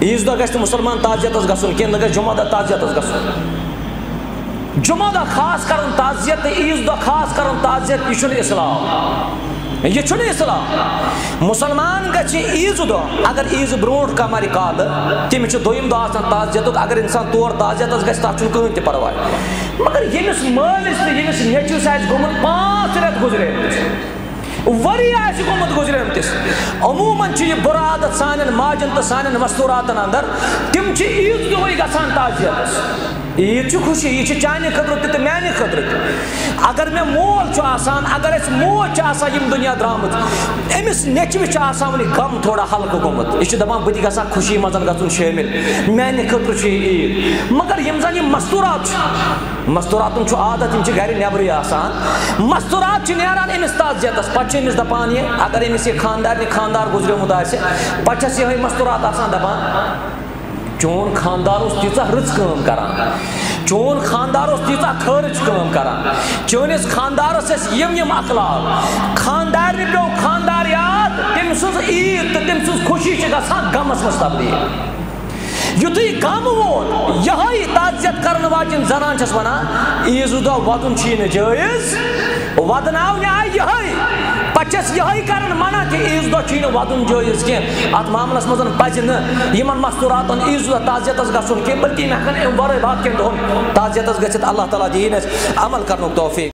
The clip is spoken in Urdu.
عیز دۄہ گژھِ نہٕ مُسلمان تعزیتس گژھُن کینٛہہ، نہ گژھِ جمعہ دۄہ تعزیتس گژھُن. جمعہ دۄہ خاص کرُن تعزیت تہٕ عیز دۄہ خاص کرُن تعزیت، یہِ چھُنہٕ اسلام، یہِ چھُنہٕ اسلام. مُسلمان گژھِ عیٖذ دۄہ اگر عیٖذ برونٛٹھ کانٛہہ مَرِ کالہٕ تٔمِس چھُ دوٚیِم دۄہ آسان تعزیتُک. اگر اِنسان تور تعزیتس گژھِ تَتھ چھُنہٕ کٕہٕنۍ تہِ پرواے. مگر ییٚمِس مٲلِس تہٕ ییٚمِس نیٚچوِس آسہِ گوٚمُت 5 رٮ۪تھ گُزریمٕتِس، ؤری آسہِ گوٚمُت گُزریمتِس، عموٗماً چھِ یہِ بُرٕ عادت سانٮ۪ن ماجن تہٕ سانٮ۪ن مستوٗراتن اندر، تِم چھِ عیٖذ دۄہٕے گژھان تعزیتس. عیٖد چھِ خوشی، یہِ چھِ چانہِ خٲطرٕ تہِ تہٕ میانہِ خٲطرٕ تہِ. اگر مےٚ مول چھُ آسان، اگر اَسہِ موج چھِ آسان ییٚمہِ دُنیا درٛامٕژ، أمِس نیٚچوِس چھُ آسان وُنہِ غم تھوڑا ہلکہٕ گوٚمُت، یہِ چھُ دپان بہٕ تہِ گژھٕ ہا خوشی منٛز گژھُن شٲمِل، میانہِ خٲطرٕ چھُ یہِ عیٖد. مگر یِم زن یِم مستوٗرات چھِ، مستوٗراتُن چھُ عادت، یِم چھِ گرِ نٮ۪برٕے آسان. مستوٗرات چھِ نیران أمِس تعزیتس، پتہٕ چھِ أمِس دپان یہِ، اگر أمِس یہِ خاندارنہِ خاندار گُزریومُت آسہِ، پتہٕ چھس یِہے مستوٗرات آسان دپان چون خاندار اوس تیٖژاہ رٕژ کٲم کران، چون خاندار اوس تیٖژاہ خٲرٕچ کٲم کران، چٲنِس خاندارس ٲسۍ یِم اخلاق، خاندارنہِ پیوٚو خاندار یاد، تٔمۍ سٕنٛز عیٖد تہٕ تٔمۍ سٕنٛز خوشی چھِ گژھان غمس منٛز تبدیٖل. یُتھُے غم ووت، یِہے تعزیت کرن واجٮ۪ن زنان چھس ونان عیٖذ دۄہ وَدُن چھُے نہٕ جٲیز، وَدناونہِ آیہِ یِہے. پتہٕ چھس یِہے کران منع کہِ عیٖذ دۄہ چھُے نہٕ وَدُن جٲیز کینٛہہ. اتھ معاملس منٛز پزِ نہٕ یِمن مستوٗراتن عیٖذ دۄہ تعزیتس گژھُن کینٛہہ، بلکہِ یِم ہٮ۪کن امہِ ورٲے باقین دۄہن تعزیتس گٔژھِتھ. اللہ تعالیٰ دِیِن اَسہِ عمل کرنُک توفیٖق.